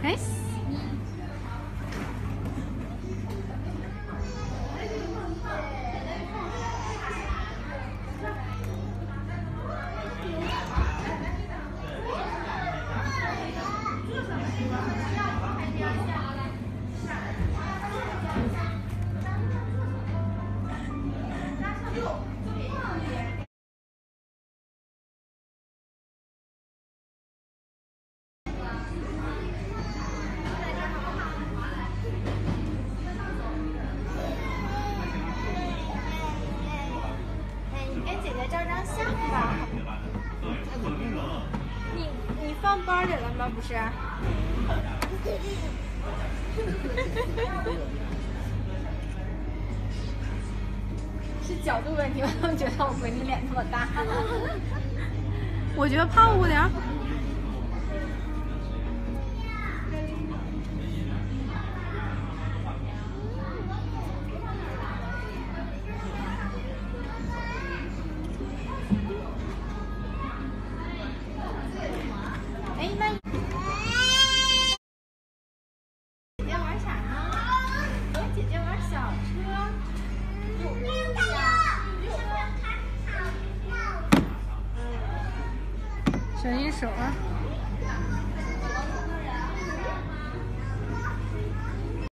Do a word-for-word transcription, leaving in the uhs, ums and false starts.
Nice。 照张相吧。你你放包里了吗？不是。是角度问题吗？他们觉得我闺女脸那么大。 我觉得胖乎点儿。 哎，那姐姐玩啥呢？和姐姐玩小车。 小金手啊。